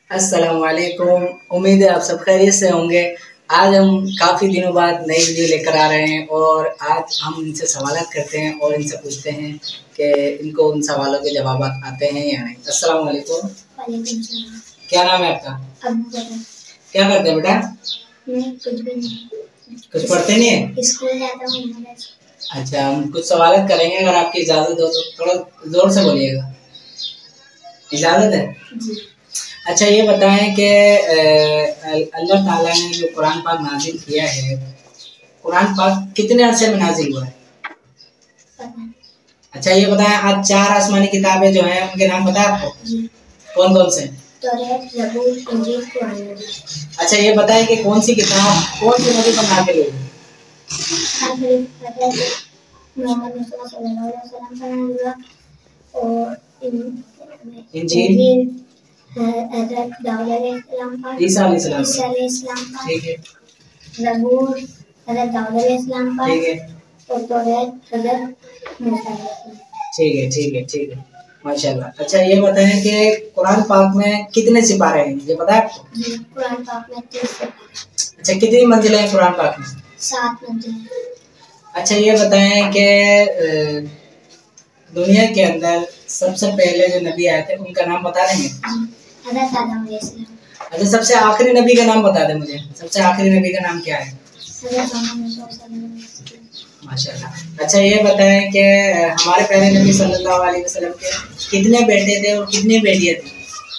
अस्सलाम वालेकुम। उम्मीद है आप सब खैरियत से होंगे। आज हम काफ़ी दिनों बाद नई वीडियो लेकर आ रहे हैं और आज हम इनसे सवालात करते हैं और इनसे पूछते हैं कि इनको उन सवालों के जवाब आते हैं या नहीं। अस्सलाम वालेकुम। वालेकुम सलाम। क्या नाम है आपका? क्या करते हैं बेटा? कुछ भी नहीं। कुछ पढ़ते नहीं है? स्कूल जाता हूँ। अच्छा, हम कुछ सवालात करेंगे, अगर आपकी इजाज़त हो तो थोड़ा ज़ोर से बोलिएगा। इजाज़त है जी। अच्छा, ये बताएं कि अल्लाह ताला ने जो कुरान पाक नाजिल किया है, कुरान पाक कितने अरसे में नाजिल हुआ है? अच्छा, ये बताएं आज 4 आसमानी किताबें जो हैं उनके नाम पता है आपको? कौन कौन से? तौरात, ज़बूर, इंजील, कुरान। अच्छा, ये बताएं कि कौन सी किताब कौन सी नबी पर नाजिल हुई? इंजील हज़रत दाऊद अलैहिस्सलाम पर, ईसा अलैहिस्सलाम पर, ठीक है, ज़बूर हज़रत दाऊद अलैहिस्सलाम पर, ठीक है, और तौरात हज़रत मूसा अलैहिस्सलाम। ठीक है, ठीक है, ठीक है, माशाल्लाह। अच्छा, ये बताएं कि कुरान पाक में कितने सिपारे हैं, ये पता है आपको? जी, कुरान पाक में 30 सिपारे। अच्छा, कितनी मंजिलें हैं कुरान पाक में? 7 मंजिलें। अच्छा, ये बताएं कि दुनिया के अंदर सबसे पहले जो नबी आए थे उनका नाम बता देंगे? हज़रत आदम अलैहिस्सलाम। अच्छा, सबसे आखिरी नबी का नाम बता दे मुझे। सबसे आखिरी नबी का नाम क्या है? माशाल्लाह। अच्छा, ये बताएं कि हमारे पहले नबी सल्लल्लाहु अलैहि वसल्लम के कितने बेटे थे और कितनी बेटियां थी?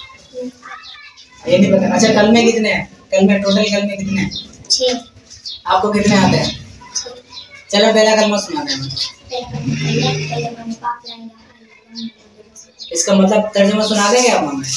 ये नहीं पता। अच्छा, कलमे कितने हैं? कलमे टोटल कलमे कितने हैं? 6। आपको कितने आते हैं? चलो पहला कलमा सुना देना। इसका मतलब तर्जुमा सुना देंगे आप हमें?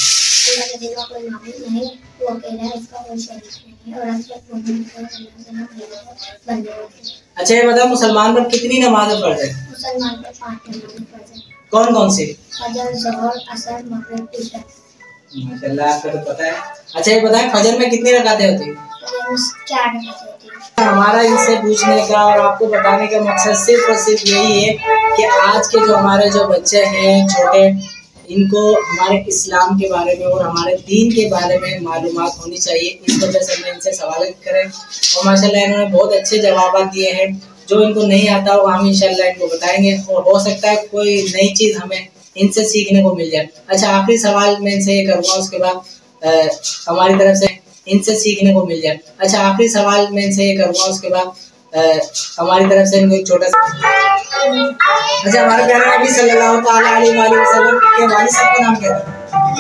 अच्छा, ये बताओ मुसलमान पर कितनी नमाज़ें फर्ज है? मुसलमान पर 5 नमाज़ें फर्ज है। कौन कौन सी? फजर, ज़ोहर, असर, मगरिब, इशा। माशाल्लाह, आपको तो पता है। अच्छा, ये बताएं फजर में कितनी रकातें होती हैं? 4 रकातें होती हैं। हमारा इनसे पूछने का और आपको बताने का मकसद सिर्फ और सिर्फ यही है कि आज के जो हमारे जो बच्चे हैं छोटे, इनको हमारे इस्लाम के बारे में और हमारे दीन के बारे में मालूमात होनी चाहिए। इस वजह से मैं इनसे सवाल करें और माशाल्लाह इन्होंने बहुत अच्छे जवाब दिए हैं। जो इनको नहीं आता हो हम इंशाल्लाह इनको बताएंगे और हो सकता है कोई नई चीज़ हमें इनसे सीखने को मिल जाए। अच्छा, आखिरी सवाल मैं इनसे ये करूँगा, उसके बाद हमारी तरफ से इनसे सीखने को मिल जाए। अच्छा, आखिरी सवाल मैं इनसे ये करूँगा, उसके बाद हमारी तरफ से इनको एक छोटा सा। अच्छा, हमारे प्यारे नबी सल्लल्लाहु ताला अलैहि वसल्लम के वालिद साहब का नाम क्या था?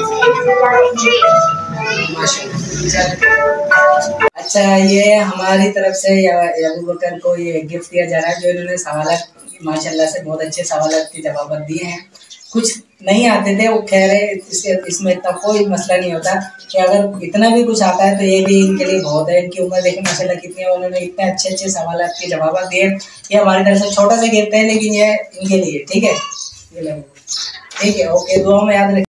अच्छा, ये हमारी तरफ से अबू बकर को ये गिफ्ट दिया जा रहा है, जो इन्होंने सवाल माशाल्लाह से बहुत अच्छे सवाल के जवाब दिए हैं। कुछ नहीं आते थे वो कह रहे इसमें इतना कोई मसला नहीं होता कि अगर इतना भी कुछ आता है तो ये भी इनके लिए बहुत है। इनकी उम्र देखिए माशाल्लाह कितनी है, उन्होंने इतने अच्छे अच्छे सवाल के जवाब दिए। ये हमारी तरफ से छोटा सा गिफ्ट है, लेकिन ये इनके लिए ठीक है। ठीक है, ओके, दुआ में याद रखिए।